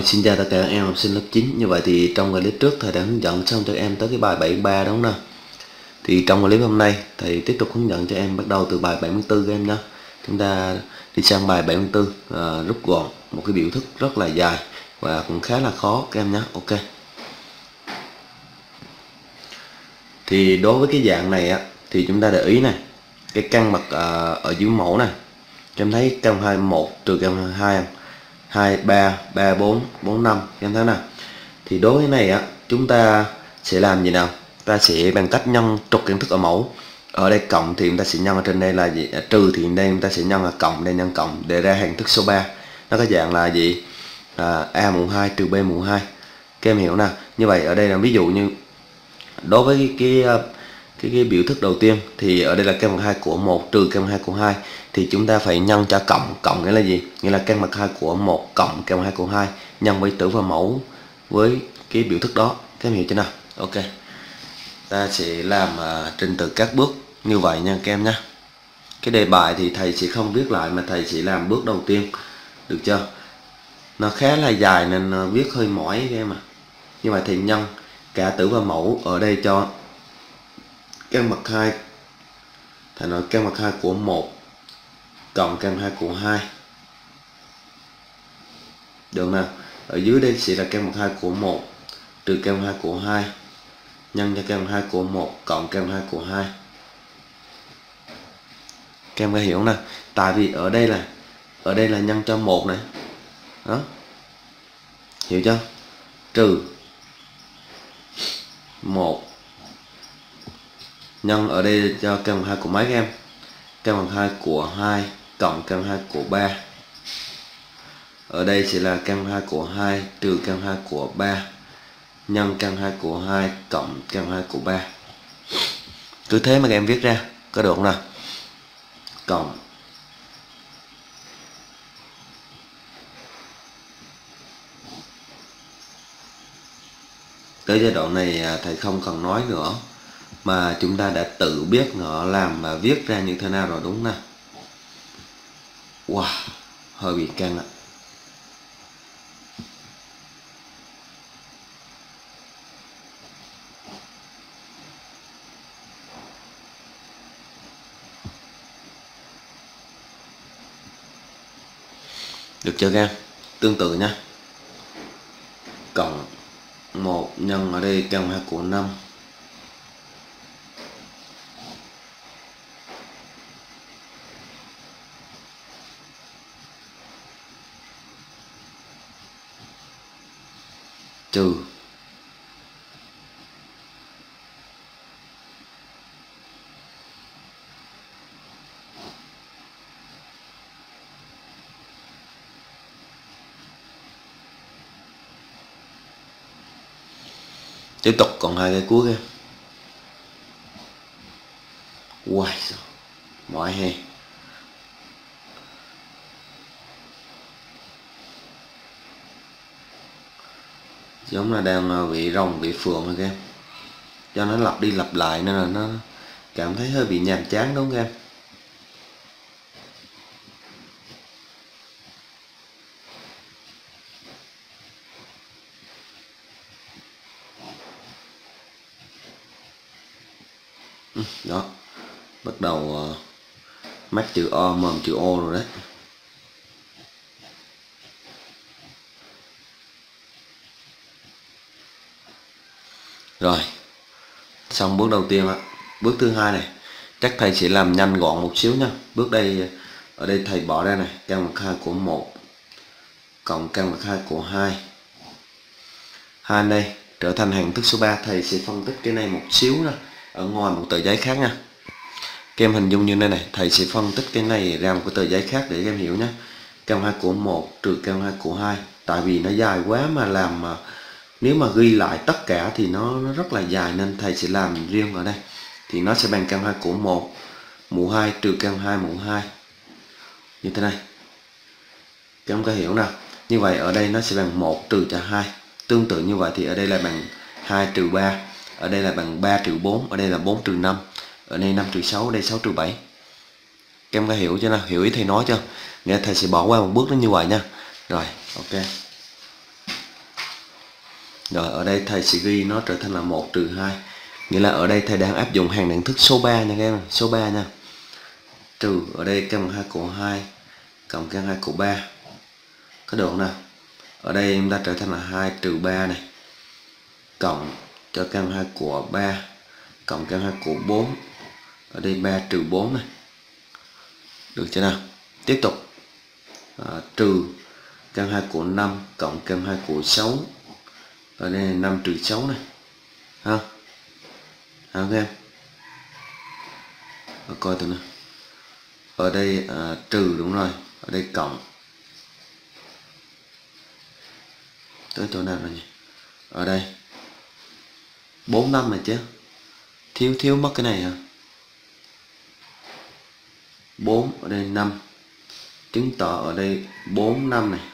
Xin chào tất cả các em học sinh lớp 9. Như vậy thì trong clip trước thầy đã hướng dẫn xong cho em tới cái bài 73 đúng không nào? Thì trong clip hôm nay thầy tiếp tục hướng dẫn cho em bắt đầu từ bài 74 các em nhé. Chúng ta đi sang bài 74, rút gọn một cái biểu thức rất là dài và cũng khá là khó các em nhé. Ok. Thì đối với cái dạng này á thì chúng ta để ý này, cái căn bậc ở dưới mẫu này. Các em thấy căn 21 trừ căn 2 2 3 3 4 4 5 em thấy nào. Thì đối với này á chúng ta sẽ làm gì nào? Ta sẽ bằng cách nhân trục kiến thức ở mẫu. Ở đây cộng thì chúng ta sẽ nhân ở trên đây là gì? Trừ thì đây chúng ta sẽ nhân là cộng, đây nhân cộng để ra hình thức số 3. Nó có dạng là gì? A mũ 2 trừ B mũ 2. Các em hiểu nào? Như vậy ở đây là ví dụ như đối với cái biểu thức đầu tiên thì ở đây là căn bậc 2 của 1 trừ căn bậc 2 của 2 thì chúng ta phải nhân cho cộng nghĩa là gì? Nghĩa là căn bậc 2 của 1 cộng căn bậc 2 của 2 nhân với tử và mẫu với cái biểu thức đó. Các em hiểu chưa nào? Ok. Ta sẽ làm trình tự các bước như vậy nha các em nhé. Cái đề bài thì thầy sẽ không viết lại mà thầy sẽ làm bước đầu tiên. Được chưa? Nó khá là dài nên viết hơi mỏi các em à. Như vậy thì nhân cả tử và mẫu ở đây cho căn bậc 2, thầy nói căn bậc 2 của 1 cộng căn 2 của 2. Được nào? Ở dưới đây sẽ là căn bậc 2 của 1 trừ căn 2 của 2 nhân cho căn 2 của 1 cộng căn 2 của 2. Các em có hiểu nè, tại vì ở đây là nhân cho 1 này. Đó. Hiểu chưa? Trừ 1 nhân ở đây cho căn bậc 2 của mấy các em? Căn bậc 2 của 2 cộng căn 2 của 3. Ở đây sẽ là căn 2 của 2 trừ căn 2 của 3 nhân căn 2 của 2 cộng căn 2 của 3. Cứ thế mà các em viết ra, có được không nào? Cộng tới giai đoạn này thầy không cần nói nữa mà chúng ta đã tự biết nó làm và viết ra như thế nào rồi đúng nè. Wow, hơi bị căng ạ. Được chưa các em? Tương tự nha. Cộng 1 nhân ở đây căn 2 của 5 trừ tiếp tục còn hai cái cuối kia. Wow, mỏi he. Giống là đang bị rồng bị phượng rồi các em. Do nó lặp đi lặp lại nên là nó cảm thấy hơi bị nhàm chán đúng không các em? Đó, bắt đầu mắt chữ O mồm chữ O rồi đấy. Rồi, xong bước đầu tiên ạ. Bước thứ hai này chắc thầy sẽ làm nhanh gọn một xíu nha. Bước đây, ở đây thầy bỏ ra này, căn bậc 2 của 1 cộng căn bậc 2 của 2. 2 đây trở thành hình thức số 3. Thầy sẽ phân tích cái này một xíu nha, ở ngoài một tờ giấy khác nha. Các em hình dung như thế này, thầy sẽ phân tích cái này ra một cái tờ giấy khác để các em hiểu nhé. Căn 2 của 1 trừ căn 2 của 2. Tại vì nó dài quá mà làm nếu mà ghi lại tất cả thì nó rất là dài nên thầy sẽ làm riêng ở đây. Thì nó sẽ bằng căn 2 của 1 mũ 2 trừ căn 2 mũ 2. Như thế này. Các em có hiểu nào? Như vậy ở đây nó sẽ bằng 1 trừ cho 2. Tương tự như vậy thì ở đây là bằng 2 trừ 3. Ở đây là bằng 3 trừ 4. Ở đây là 4 trừ 5. Ở đây 5 trừ 6. Ở đây 6 trừ 7. Các em có hiểu chưa nào? Hiểu ý thầy nói chưa? Nghĩa thầy sẽ bỏ qua một bước nó như vậy nha. Rồi, ok. Rồi ở đây thầy sẽ ghi nó trở thành là 1 trừ 2. Nghĩa là ở đây thầy đang áp dụng hàm đẳng thức số 3 nha các em, số 3 nha. Trừ ở đây căn bậc 2 của 2 cộng căn 2 của 3. Có được không nào? Ở đây chúng ta trở thành là 2 trừ 3 này. Cộng cho căn 2 của 3 cộng căn 2 của 4. Ở đây 3 trừ 4 này. Được chưa nào? Tiếp tục. Trừ căn 2 của 5 cộng căn 2 của 6. Ở đây là 5 trừ 6 này. Ha. Ha các em. Coi thử nào. Ở đây trừ đúng rồi. Ở đây cộng. Tới chỗ nào rồi nhỉ? Ở đây 4 5 này chứ. Thiếu mất cái này hả? 4 ở đây 5. Chứng tỏ ở đây 4 5 này.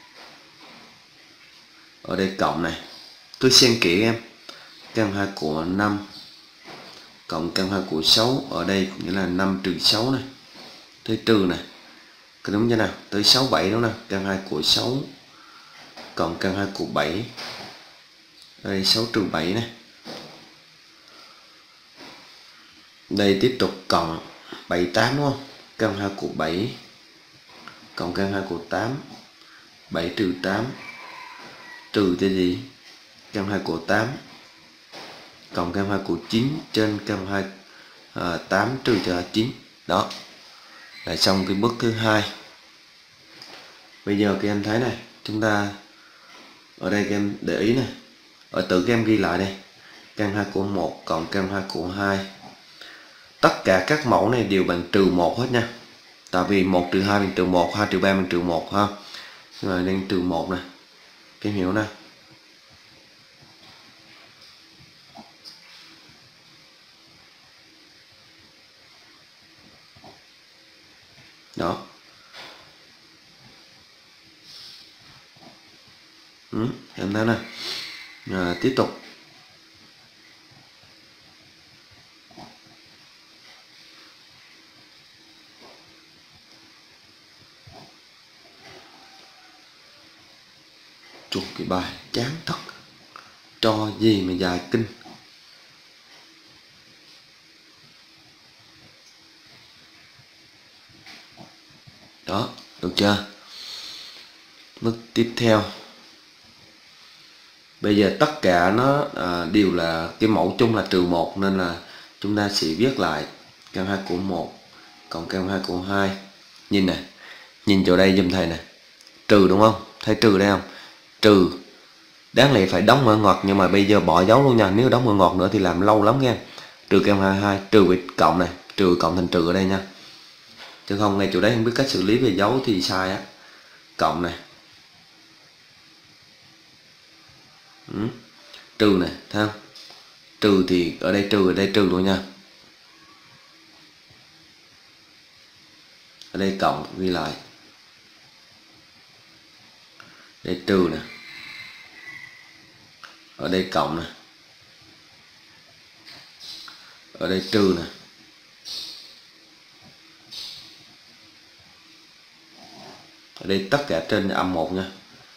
Ở đây cộng này. Tôi xen kỹ em. Căn 2 của 5 cộng căn 2 của 6. Ở đây nghĩa là 5 trừ 6 này. Tới trừ này. Có đúng chưa nào? Tới 6 7 đúng không? Căn 2 của 6 cộng căn 2 của 7. Đây 6 trừ 7 này. Đây tiếp tục cộng 7 8 đúng không? Căn 2 của 7 cộng căn 2 của 8. 7 trừ 8 trừ cho gì? Căn 2 của 8 cộng căn 2 của 9 trên căn 2 8 trừ cho 9. Đó. Là xong cái bước thứ hai. Bây giờ các em thấy này, chúng ta ở đây các em để ý này. Ở tự các em ghi lại đây. Căn 2 của 1 cộng căn 2 của 2. Tất cả các mẫu này đều bằng trừ 1 hết nha. Tại vì 1 trừ 2 bằng trừ 1, 2 trừ 3 bằng trừ 1 ha. Nhưng mà đang trừ 1 này. Các em hiểu nè. Đó. Em thấy nè. Tiếp tục. Chụp cái bài chán thật. Cho gì mà dài kinh. Đó, được chưa? Bước tiếp theo. Bây giờ tất cả nó đều là cái mẫu chung là trừ 1 nên là chúng ta sẽ viết lại căn 2 của 1 cộng căn 2 của 2. Nhìn này, nhìn chỗ đây giùm thầy này. Trừ đúng không? Thấy trừ đây không? Trừ. Đáng lẽ phải đóng mở ngoặc nhưng mà bây giờ bỏ dấu luôn nha. Nếu đóng mở ngoặc nữa thì làm lâu lắm nha. Trừ căn 2 trừ với cộng này, trừ cộng thành trừ ở đây nha. Chứ không ngay chỗ đấy không biết cách xử lý về dấu thì sai á. Cộng này. Trừ này, thấy không? Trừ thì ở đây trừ luôn nha. Ở đây cộng ghi lại. Đây trừ nè. Ở đây cộng nè. Ở đây trừ nè. Ở đây tất cả trên âm 1 nha.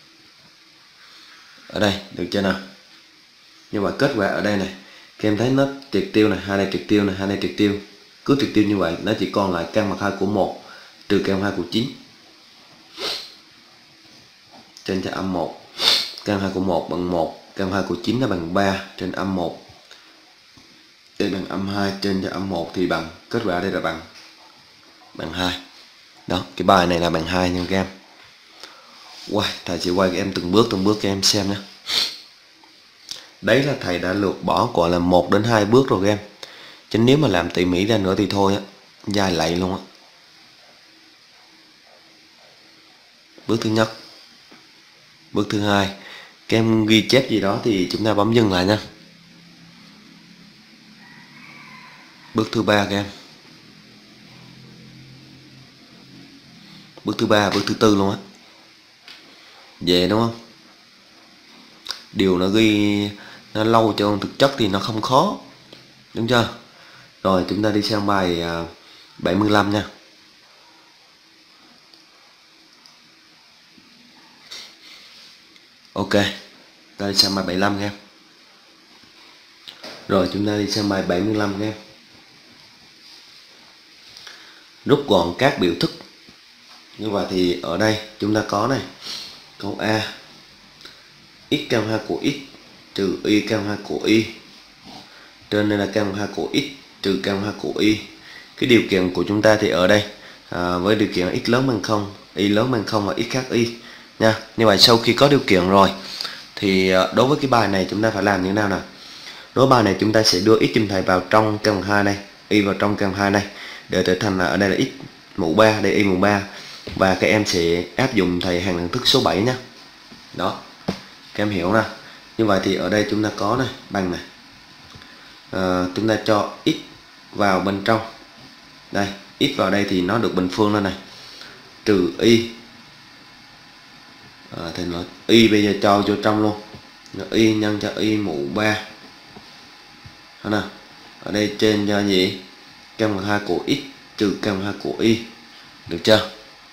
Ở đây được chưa nào? Nhưng mà kết quả ở đây này, các em thấy nó triệt tiêu này, hai này triệt tiêu này, hai này triệt tiêu. Cứ triệt tiêu như vậy nó chỉ còn lại căn bậc 2 của 1 trừ căn 2 của 9. Trên cho âm 1. Căn 2 của 1 bằng 1, căn 2 của 9 là bằng 3 trên âm 1. Đây bằng âm 2 trên cho âm 1 thì bằng, kết quả đây là bằng 2. Đó, cái bài này là bằng 2 nha các em. Thầy sẽ quay các em từng bước cho em xem nhé. Đấy là thầy đã lược bỏ gọi là 1 đến 2 bước rồi các em. Chứ nếu mà làm tỉ mỉ ra nữa thì thôi á, dài lạy luôn á. Bước thứ nhất. Bước thứ hai, các em ghi chép gì đó thì chúng ta bấm dừng lại nha. Bước thứ ba các em. Bước thứ ba, bước thứ tư luôn á. Dễ đúng không? Điều nó ghi nó lâu cho thực chất thì nó không khó. Đúng chưa? Rồi chúng ta đi sang bài 75 nha. Ok. Ta đi sang bài 75 nha. Rồi chúng ta đi sang bài 75 nha. Rút gọn các biểu thức. Như vậy thì ở đây chúng ta có này, câu A, x căn 2 của x trừ y căn 2 của y, trên đây là căn 2 của x trừ căn 2 của y. Cái điều kiện của chúng ta thì ở đây với điều kiện x lớn bằng 0, y lớn bằng 0 và x khác y nha. Như vậy sau khi có điều kiện rồi thì đối với cái bài này chúng ta phải làm như thế nào nào? Đối với bài này chúng ta sẽ đưa x chùm thầy vào trong căn 2 này, y vào trong căn 2 này để trở thành là ở đây là x mũ 3, đây y mũ 3, và các em sẽ áp dụng thầy hàng đẳng thức số 7 nhé. Đó, các em hiểu nè. Như vậy thì ở đây chúng ta có này, bằng này, chúng ta cho x vào bên trong đây, x vào đây thì nó được bình phương lên này, trừ y, thì nói y bây giờ cho vô trong luôn, y nhân cho y mũ 3 nè, ở đây trên cho gì căn 2 của x trừ căn 2 của y, được chưa?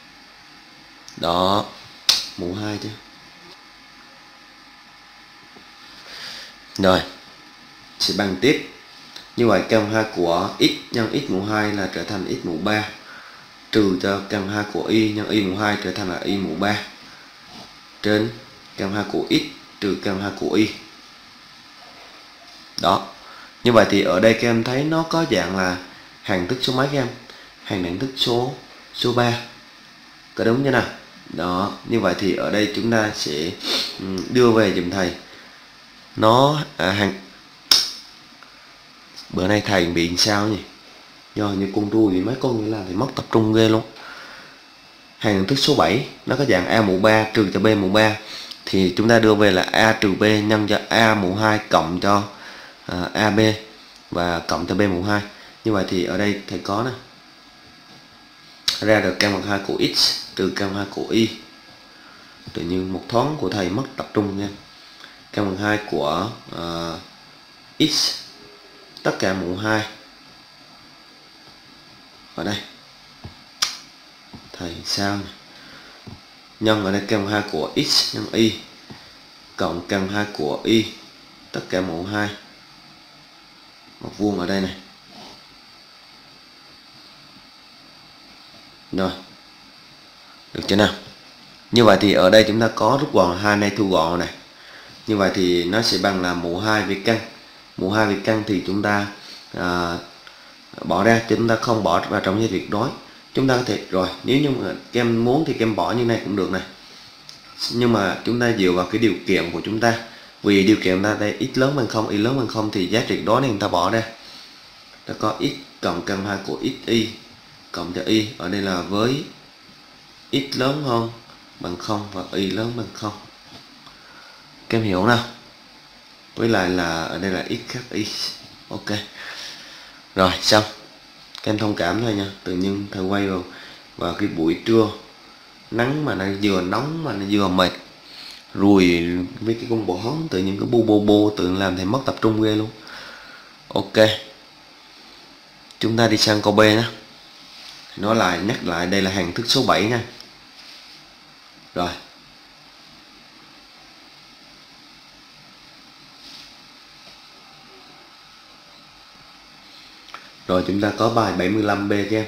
Đó, mũ 2 chứ. Rồi sẽ bằng tiếp. Như vậy căn 2 của x nhân x mũ 2 là trở thành x mũ 3, trừ cho căn 2 của y nhân y mũ 2 trở thành là y mũ 3, trên căn 2 của x trừ căn 2 của y. Đó. Như vậy thì ở đây các em thấy nó có dạng là hàng thức số mấy các em? Hàng đẳng thức số 3. Có đúng chưa nào? Đó, như vậy thì ở đây chúng ta sẽ đưa về dùm thầy. Nó bữa nay thầy bị sao nhỉ? Do như con ru thì mấy con như là thì mất tập trung ghê luôn. Hàng đẳng thức số 7 nó có dạng a mũ 3 trừ cho b mũ 3, thì chúng ta đưa về là a trừ b nhân cho a mũ 2 cộng cho ab và cộng cho b mũ 2. Như vậy thì ở đây thầy có này, ra được căn 2 của x trừ căn 2 của y. Tự nhiên một thoáng của thầy mất tập trung nha. Căn 2 của x tất cả mũ 2 ở đây thầy sao này? Nhân ở đây căn 2 của x nhân y cộng căn 2 của y tất cả mũ 2, một vuông ở đây này. Rồi, được chưa nào? Như vậy thì ở đây chúng ta có rút gọn 2 này thu gọn này. Như vậy thì nó sẽ bằng là mũ 2 vì căn. Mũ 2 vì căn thì chúng ta bỏ ra, chúng ta không bỏ vào trong dây tuyệt đối. Chúng ta có thể rồi, nếu như mà các em muốn thì các em bỏ như này cũng được này. Nhưng mà chúng ta dựa vào cái điều kiện của chúng ta. Vì điều kiện ta đây x lớn bằng 0, y lớn bằng 0 thì giá tuyệt đối này người ta bỏ ra. Nó có x cộng căn 2 của x y cộng cho y, ở đây là với x lớn hơn bằng 0 và y lớn bằng 0. Các em hiểu nào? Với lại là ở đây là x khác y. Ok. Rồi xong. Các em thông cảm thôi nha. Tự nhiên thầy quay vào cái buổi trưa, nắng mà nó vừa nóng mà nó vừa mệt, rồi với cái con bò hóng tự nhiên cái bô tự nhiên làm thầy mất tập trung ghê luôn. Ok, chúng ta đi sang câu B nhé. Nói lại, nhắc lại, đây là hàng thức số 7 nha. Rồi, rồi chúng ta có bài 75B các em.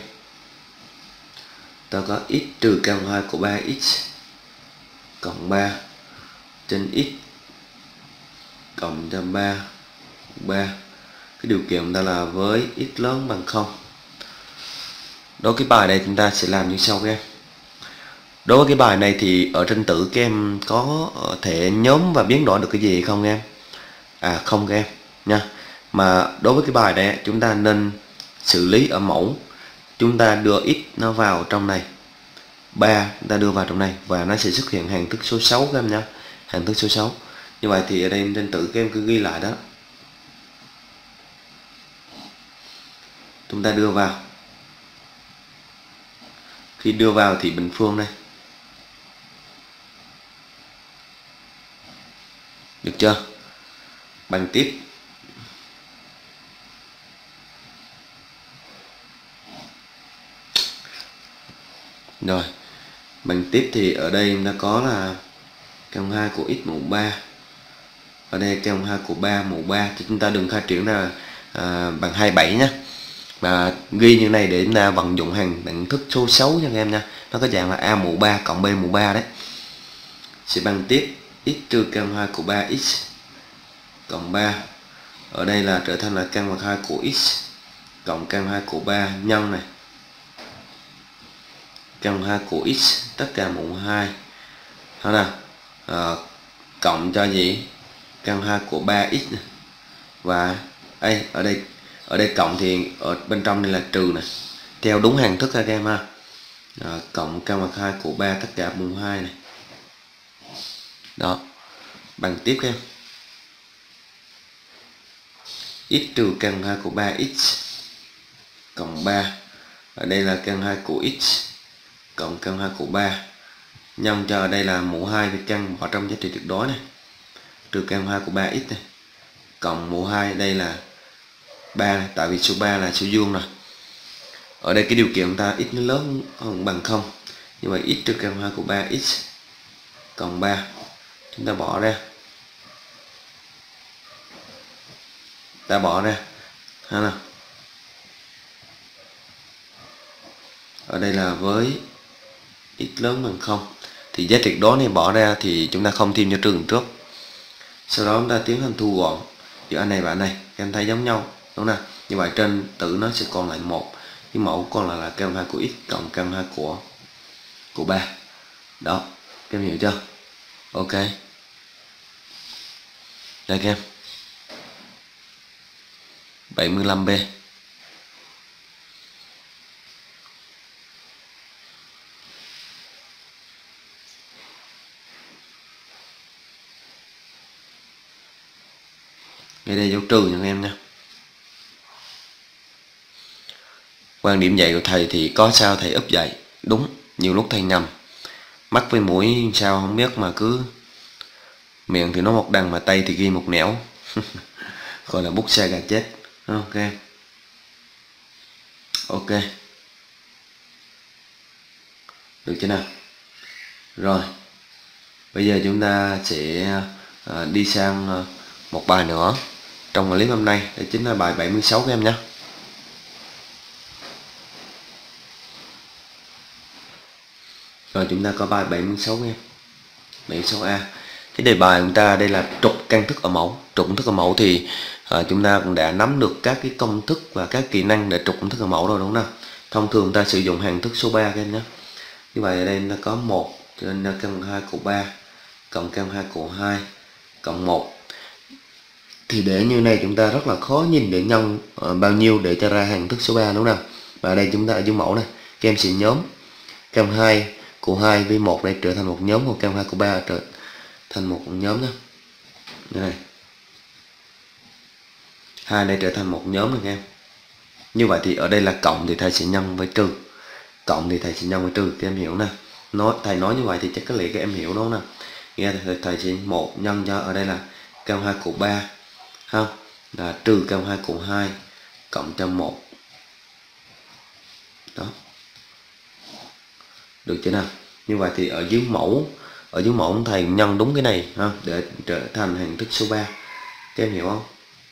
Ta có x trừ căn 2 của 3x cộng 3 trên x cộng cho 3. Cái điều kiện ta là với x lớn bằng 0. Đối với cái bài này chúng ta sẽ làm như sau các em. Đối với cái bài này thì ở trên tử các em có thể nhóm và biến đổi được cái gì không em? Không các em nha. Mà đối với cái bài này chúng ta nên xử lý ở mẫu. Chúng ta đưa x nó vào trong này, 3 chúng ta đưa vào trong này và nó sẽ xuất hiện hàng thức số 6 các em nhé. Hàng thức số 6. Như vậy thì ở đây trên tử các em cứ ghi lại đó. Chúng ta đưa vào. Khi đưa vào thì bình phương đây. Được chưa? Bằng tiếp. Rồi. Bằng tiếp thì ở đây chúng ta có là căn 2 của x mũ 3 ở đây căn 2 của 3 mũ 3 thì chúng ta đừng khai triển ra bằng 27 nhé, mà ghi như này để chúng ta vận dụng hàng đẳng thức số 6 nha các em nha. Nó có dạng là a mũ 3 cộng b mũ 3 đấy. Sẽ bằng tiếp x trừ căn 2 của 3x cộng 3. Ở đây là trở thành là căn bậc 2 của x cộng căn 2 của 3 nhân này căn 2 của x tất cả mũ 2. Đó nào. Cộng cho gì? Căn 2 của 3x này. Và ở đây cộng thì ở bên trong đây là trừ này. Theo đúng hàng thức các em ha. Cộng căn bậc 2 của 3 tất cả mũ 2 này. Đó. Bằng tiếp các em. X trừ căn 2 của 3x cộng 3. Ở đây là căn 2 của x cộng căn 2 của 3 nhân cho ở đây là mũ 2 với căn vào trong giá trị tuyệt đối này, trừ căn 2 của 3x này cộng mũ 2 đây là 3 này, tại vì số 3 là số dương rồi. Ở đây cái điều kiện ta x nó lớn hơn bằng 0, như vậy x trừ căn 2 của 3x cộng 3 chúng ta bỏ ra, ha nào. Ở đây là với x lớn bằng 0 thì giá trị đó này bỏ ra thì chúng ta không thêm cho trường trước. Sau đó chúng ta tiến hành thu gọn giữa anh này và anh này, các em thấy giống nhau đúng không? Như vậy trên tử nó sẽ còn lại 1, cái mẫu còn là căn 2 của x cộng căn 2 của 3. Đó, các em hiểu chưa? Ok. Đây các em. 75B. Ngay đây dấu trừ nha các em nha. Quan điểm dạy của thầy thì có sao thầy úp dạy đúng, nhiều lúc thầy nhầm, mắt với mũi sao không biết mà cứ miệng thì nói một đằng mà tay thì ghi một nẻo. Gọi là bút xe gà chết. Ok. Ok. Được chưa nào? Rồi. Bây giờ chúng ta sẽ đi sang một bài nữa trong clip hôm nay, đó chính là bài 76 các em nhé. Rồi chúng ta có bài 76 em. 76A. Cái đề bài của chúng ta đây là trục căn thức ở mẫu. Trục căn thức ở mẫu thì chúng ta cũng đã nắm được các cái công thức và các kỹ năng để trục căn thức ở mẫu rồi đúng không? Thông thường chúng ta sử dụng hàng thức số 3 các em nhé. Như vậy ở đây chúng ta có 1 cho nên là căn 2 của 3 cộng căn 2 của 2 cộng 1. Thì để như này chúng ta rất là khó nhìn để nhân bao nhiêu để cho ra hàng thức số 3 đúng không? Và ở đây chúng ta ở dưới mẫu này, các em sẽ nhóm căn 2 của 2 với 1 đây trở thành một nhóm, còn căn 2 của 3 trở thành một nhóm nhé. Như này. 2 đây trở thành một nhóm này các em. Như vậy thì ở đây là cộng thì thầy sẽ nhân với trừ. Cộng thì thầy sẽ nhân với trừ, các em hiểu nè. Thầy nói như vậy thì chắc có lẽ các em hiểu đúng không nào? Nghe thầy sẽ 1 nhân cho ở đây là căn 2 của 3 ha, là trừ căn 2 của 2 cộng cho 1. Đó. Được chưa nào? Như vậy thì ở dưới mẫu thầy nhân đúng cái này ha, để trở thành hàng thức số 3. Các em hiểu không?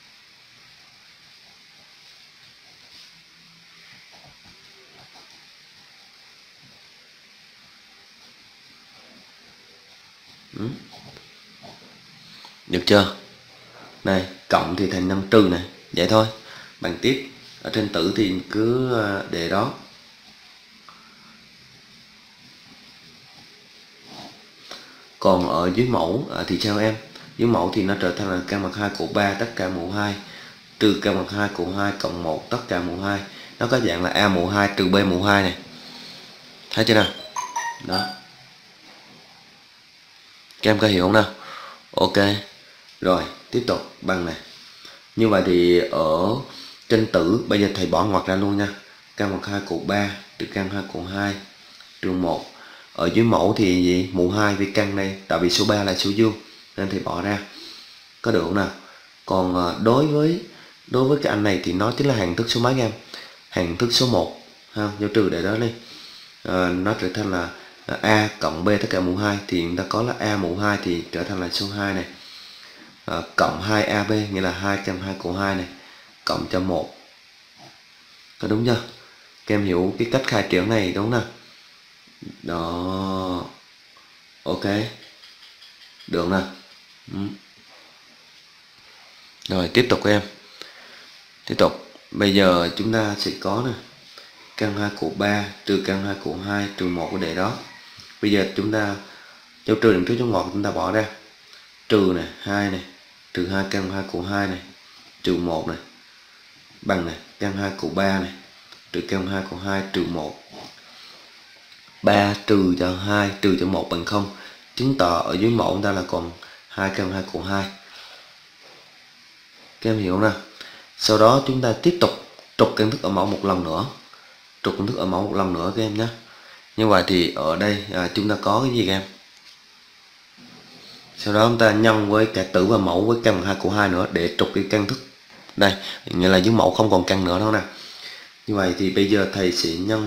Được chưa? Này, cộng thì thành nhân trừ này, vậy thôi. Bằng tiếp, ở trên tử thì cứ để đó. Còn ở dưới mẫu thì sao em? Dưới mẫu thì nó trở thành là căn bậc 2 của 3 tất cả mũ 2 trừ căn bậc 2 của 2 cộng 1 tất cả mũ 2. Nó có dạng là a mũ 2 trừ b mũ 2 này. Thấy chưa nào? Đó. Các em có hiểu không nào? Ok. Rồi, tiếp tục bằng này. Như vậy thì ở trên tử bây giờ thầy bỏ ngoặc ra luôn nha. Căn bậc 2 của 3 trừ căn 2 của 2 trừ 1. Ở dưới mẫu thì gì? Mũ 2 với căn đây, tại vì số 3 là số dương nên thầy bỏ ra. Có được không nào? Còn đối với cái anh này thì nó chính là hàng thức số mấy em? Hàng thức số 1 ha, dấu trừ để đó đi. Nó trở thành là a cộng b tất cả mũ 2 thì chúng ta có là a mũ 2 thì trở thành là số 2 này. cộng 2AB, nghĩa là 2 căn 2 của 2 này cộng cho 1. Có đúng chưa? Các em hiểu cái cách khai triển này đúng không nào? Đó. Ok. Được nè. Rồi tiếp tục em. Tiếp tục. Bây giờ chúng ta sẽ có nè, căn 2 của 3 trừ căn 2 của 2 trừ 1 của đề đó. Bây giờ chúng ta dấu trừ đằng trước dấu ngoặc chúng ta bỏ ra. Trừ này 2 này, trừ 2 căn 2 của 2 này, trừ 1 này, bằng này căn 2 của 3 này, trừ căn 2 của 2 trừ 1. 3 trừ cho 2 trừ cho 1 bằng 0. Chứng tỏ ở dưới mẫu chúng ta là còn 2 căn 2 của 2. Các em hiểu nè. Sau đó chúng ta tiếp tục trục công thức ở mẫu một lần nữa. Trục công thức ở mẫu một lần nữa các em nhé. Như vậy thì ở đây chúng ta có cái gì các em? Sau đó chúng ta nhân với cả tử và mẫu với căn 2 của 2 nữa để trục cái căn thức. Đây, nghĩa là dưới mẫu không còn căn nữa đâu nè. Như vậy thì bây giờ thầy sẽ nhân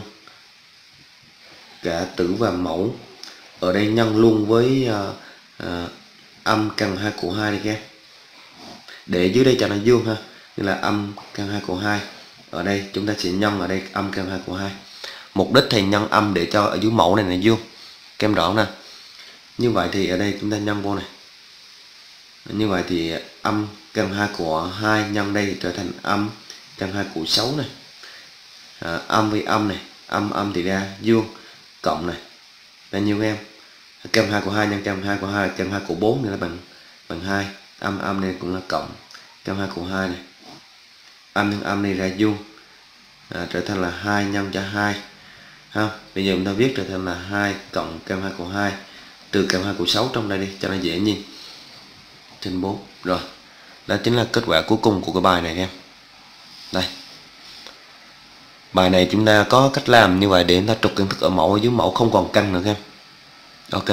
cả tử và mẫu. Ở đây nhân luôn với âm căn 2 của 2 đi các em. Để dưới đây cho nó vuông ha. Như là âm căn 2 của 2. Ở đây chúng ta sẽ nhân ở đây âm căn 2 của 2. Mục đích thầy nhân âm để cho ở dưới mẫu này là vuông. Các em rõ nè. Như vậy thì ở đây chúng ta nhân vô này. Như vậy thì âm căn 2 của 2 nhân đây trở thành âm căn 2 của 6 này. Âm với âm này, âm thì ra vuông, cộng này là nhiêu em? Căn 2 của 2 nhân căn 2 của 2 là căn 2 của 4 nữa là bằng 2. Âm này cũng là cộng căn 2 của 2 này. Âm nhân âm này ra vuông, trở thành là 2 nhân cho 2 ha. Bây giờ chúng ta viết trở thành là 2 cộng căn 2 của 2 trừ căn 2 của 6 trong đây đi cho nó dễ nhìn. Trên 4. Rồi. Đó chính là kết quả cuối cùng của cái bài này em. Đây. Bài này chúng ta có cách làm như vậy để chúng ta trục công thức ở mẫu, ở dưới mẫu không còn căn nữa em. Ok.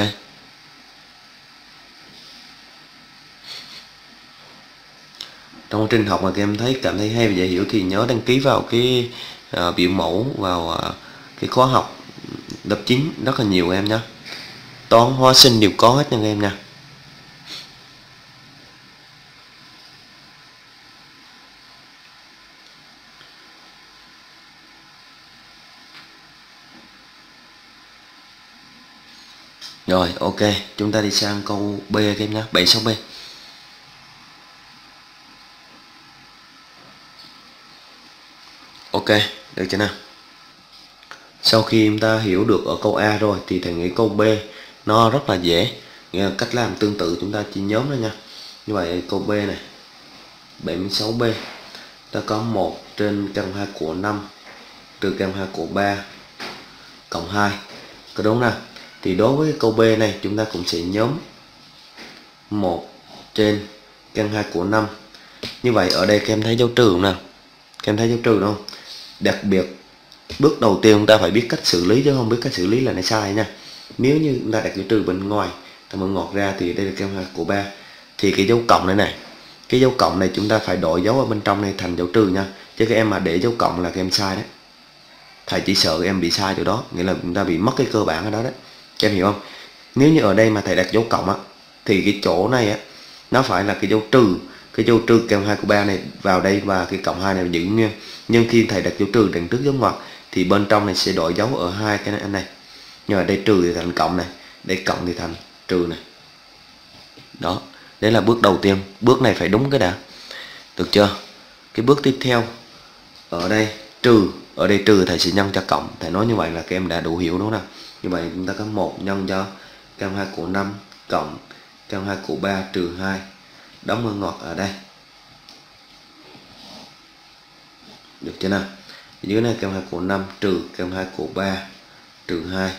Trong quá trình học mà các em cảm thấy hay và dễ hiểu thì nhớ đăng ký vào cái biểu mẫu vào cái khóa học lớp 9 rất là nhiều em nhé. Toán hóa sinh đều có hết nha các em nha. Rồi ok, chúng ta đi sang câu B các em nhé, 76B. Ok, được chưa nào? Sau khi chúng ta hiểu được ở câu A rồi thì thầy nghĩ câu B nó rất là dễ. Nghĩa là cách làm tương tự chúng ta chỉ nhóm thôi nha. Như vậy câu B này 76B ta có 1 trên căn 2 của 5 trừ căn 2 của 3 cộng 2. Có đúng nào? Thì đối với câu B này chúng ta cũng sẽ nhóm 1 trên căn 2 của 5. Như vậy ở đây các em thấy dấu trừ không nào? Các em thấy dấu trừ không? Đặc biệt bước đầu tiên chúng ta phải biết cách xử lý, chứ không biết cách xử lý là nó sai nha. Nếu như chúng ta đặt dấu trừ bên ngoài, ta mở ngoặc ra thì đây là căn 2 của 3. Thì cái dấu cộng này này, cái dấu cộng này chúng ta phải đổi dấu ở bên trong này thành dấu trừ nha. Chứ các em mà để dấu cộng là các em sai đấy. Thầy chỉ sợ em bị sai chỗ đó, nghĩa là chúng ta bị mất cái cơ bản ở đó đấy. Các em hiểu không? Nếu như ở đây mà thầy đặt dấu cộng á, thì cái chỗ này á nó phải là cái dấu trừ. Cái dấu trừ căn 2 của 3 này vào đây và cái cộng 2 này giữ nguyên. Nhưng khi thầy đặt dấu trừ đằng trước dấu ngoặc thì bên trong này sẽ đổi dấu ở hai cái này. Nhưng mà đây trừ thì thành cộng này, đây cộng thì thành trừ này. Đó, đấy là bước đầu tiên. Bước này phải đúng cái đã. Được chưa? Cái bước tiếp theo ở đây trừ, ở đây trừ thầy sẽ nhân cho cộng. Thầy nói như vậy là các em đã đủ hiểu đúng không nào? Như vậy chúng ta có 1 nhân cho căn 2 của 5 cộng căn 2 của 3 trừ 2. Đóng ngoặc ngoặc ở đây. Được chưa nào? Dưới này căn 2 của 5 trừ căn 2 của 3 trừ 2.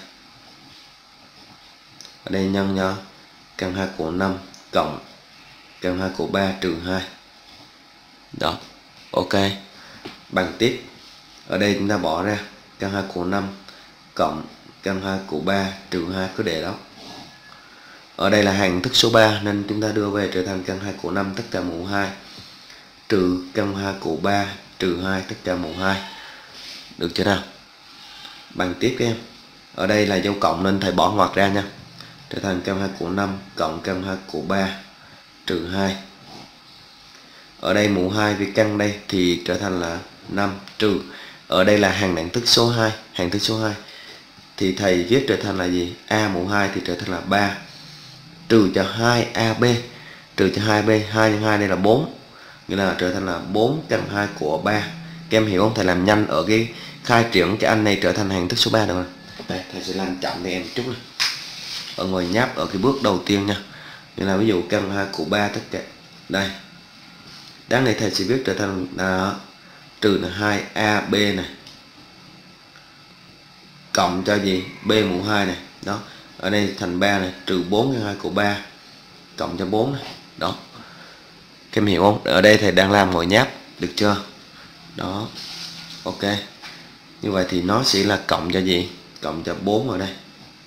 Ở đây nhân cho căn 2 của 5 cộng căn 2 của 3 trừ 2. Đó. Ok. Bằng tiếp. Ở đây chúng ta bỏ ra căn 2 của 5 cộng căn 2 của 3 trừ 2, cứ để đó. Ở đây là hằng thức số 3 nên chúng ta đưa về trở thành căn 2 của 5 tất cả mũ 2 trừ căn 2 của 3 trừ 2 tất cả mũ 2. Được chưa nào? Bằng tiếp các em. Ở đây là dấu cộng nên thầy bỏ ngoặc ra nha. Trở thành căn 2 của 5 cộng căn 2 của 3 trừ 2. Ở đây mũ 2 vì căn đây thì trở thành là 5 trừ. Ở đây là hàng đẳng thức số 2, hàng thức số 2 thì thầy viết trở thành là gì? A mũ 2 thì trở thành là 3 trừ cho 2AB, trừ cho 2B, 2 nhân 2 đây là 4, nghĩa là trở thành là 4 căn 2 của 3. Các em hiểu không? Thầy làm nhanh ở cái khai triển cái anh này trở thành hàng thức số 3 được rồi. Đây, thầy sẽ làm chậm để em một chút này. Ở ngoài nháp ở cái bước đầu tiên nha. Nghĩa là ví dụ căn 2 của 3 tất cả. Đây. Đáng này thầy sẽ viết trở thành là trừ là 2AB này. Cộng cho gì? B mũ 2 này. Đó. Ở đây thành 3 này, trừ 4 căn 2 của 3 cộng cho 4 này. Đó. Các em hiểu không? Ở đây thầy đang làm ngồi nháp, được chưa? Đó. Ok. Như vậy thì nó sẽ là cộng cho gì? Cộng cho 4 ở đây.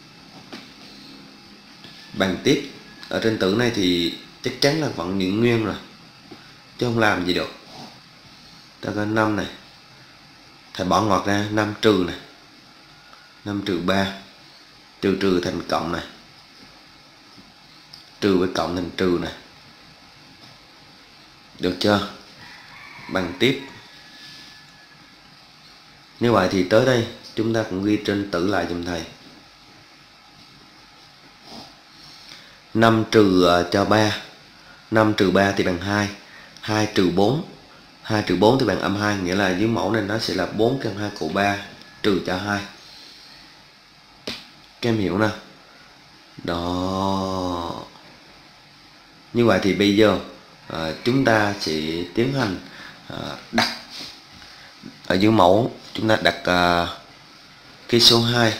Bằng tiếp. Ở trên tử này thì chắc chắn là vẫn giữ nguyên rồi, chứ không làm gì được. Ta có 5 này. Thầy bỏ ngoặc ra 5 trừ này. 5 trừ 3. Trừ trừ thành cộng này. Trừ với cộng thành trừ này. Được chưa? Bằng tiếp. Như vậy thì tới đây chúng ta cũng ghi trên tử lại giùm thầy. 5 trừ cho 3. 5 trừ 3 thì bằng 2. 2 trừ 4. 2 trừ 4 thì bằng âm 2. Nghĩa là dưới mẫu này nó sẽ là 4 căn 2 của 3 trừ cho 2. Các em hiểu nào? Đó. Như vậy thì bây giờ chúng ta sẽ tiến hành đặt ở dưới mẫu. Chúng ta đặt cái số 2.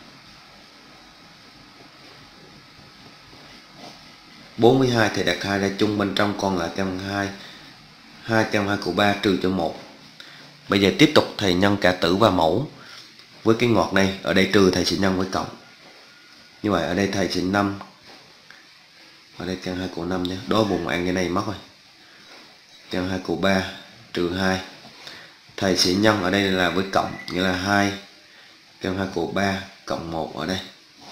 Bốn mươi hai thì đặt 2 ra chung, bên trong còn lại căn 2. 2 căn 2 của 3 trừ cho 1. Bây giờ tiếp tục thầy nhân cả tử và mẫu với cái ngoặc này. Ở đây trừ thầy sẽ nhân với cộng. Như vậy ở đây thầy sẽ 5. Ở đây căn 2 của 5 nhé. Đói bụng ăn cái này mất rồi. Căn 2 của 3 trừ 2. Thầy sẽ nhân ở đây là với cộng. Nghĩa là 2 căn 2 của 3 cộng 1 ở đây.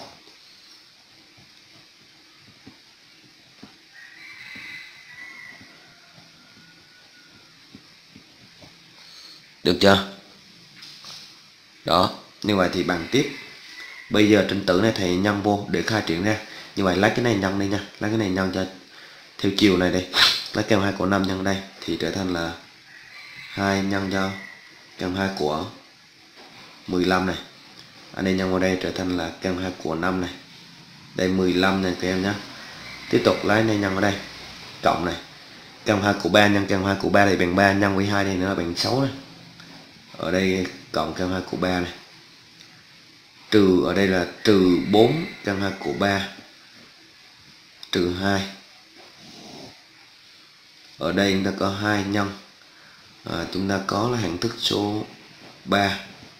Được chưa? Đó. Như vậy thì bằng tiếp. Bây giờ trên tử này thầy nhân vô để khai triển ra. Như vậy lấy cái này nhân đi nha. Lấy cái này nhân cho theo chiều này đây. Lấy căn 2 của 5 nhân đây thì trở thành là 2 nhân cho căn 2 của 15 này. Anh đây nhân vào đây trở thành là căn 2 của 5 này. Đây 15 này các em nhé. Tiếp tục lấy này nhân ở đây. Cộng này. Căn 2 của 3 nhân căn 2 của 3 thì bằng 3 nhân với 2 đây nữa là bằng 6 này. Ở đây cộng căn 2 của 3 này. Trừ ở đây là trừ 4 căn 2 của 3 trừ 2. Ở đây chúng ta có 2 nhân. Chúng ta có là hạng thức số 3.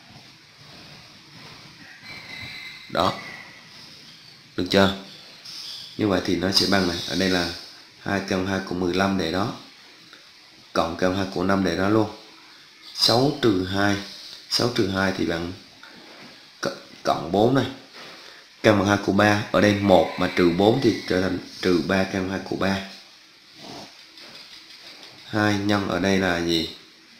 Đó. Được chưa? Như vậy thì nó sẽ bằng này. Ở đây là 2 căn 2 của 15 để đó. Cộng căn 2 của 5 để đó luôn. 6 trừ 2. 6 trừ 2 thì bằng cộng 4 này. Căn 2 của 3. Ở đây 1 mà trừ 4 thì trở thành trừ 3 căn 2 của 3. 2 nhân ở đây là gì?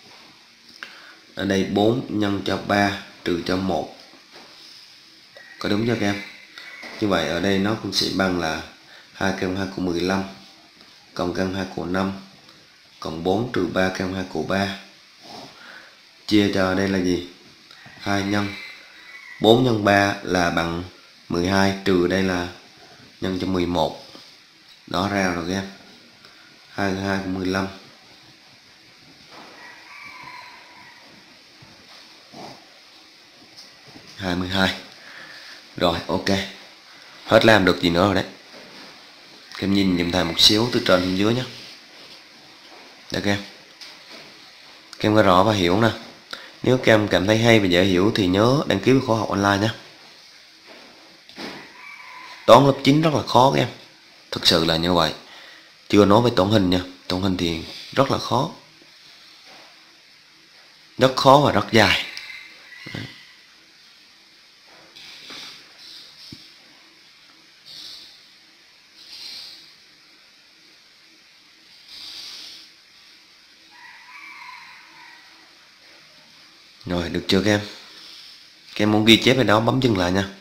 Ở đây 4 nhân cho 3 trừ cho 1. Có đúng chưa các em? Như vậy ở đây nó cũng sẽ bằng là 2 căn 2 của 15 cộng căn 2 của 5 cộng 4 trừ 3 căn 2 của 3. Chia cho ở đây là gì? 2 nhân 4 nhân 3 là bằng 12 trừ đây là nhân cho 11. Đó ra rồi các em. 2 2 của 15. Rồi ok. Hết làm được gì nữa rồi đấy. Các em nhìn giùm thầy một xíu từ trên xuống dưới nhé. Được các em. Các em có rõ và hiểu nè. Nếu các em cảm thấy hay và dễ hiểu thì nhớ đăng ký khóa học online nhé. Toán lớp 9 rất là khó các em. Thực sự là như vậy. Chưa nói về toán hình nha. Toán hình thì rất là khó. Rất khó và rất dài. Đấy. Rồi, được chưa các em? Các em muốn ghi chép ở đó bấm dừng lại nha.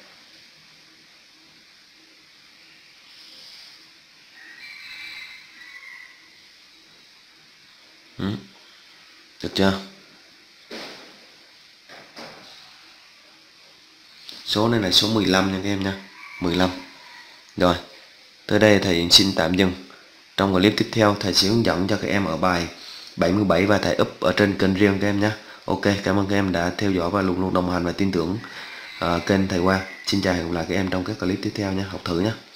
Được chưa? Số này là số 15 nha các em nha. 15. Rồi, tới đây thầy xin tạm dừng. Trong clip tiếp theo thầy sẽ hướng dẫn cho các em ở bài 77 và thầy up ở trên kênh riêng các em nhé. Ok, cảm ơn các em đã theo dõi và luôn luôn đồng hành và tin tưởng kênh thầy Quang. Xin chào và hẹn gặp lại các em trong các clip tiếp theo nhé, học thử nhé.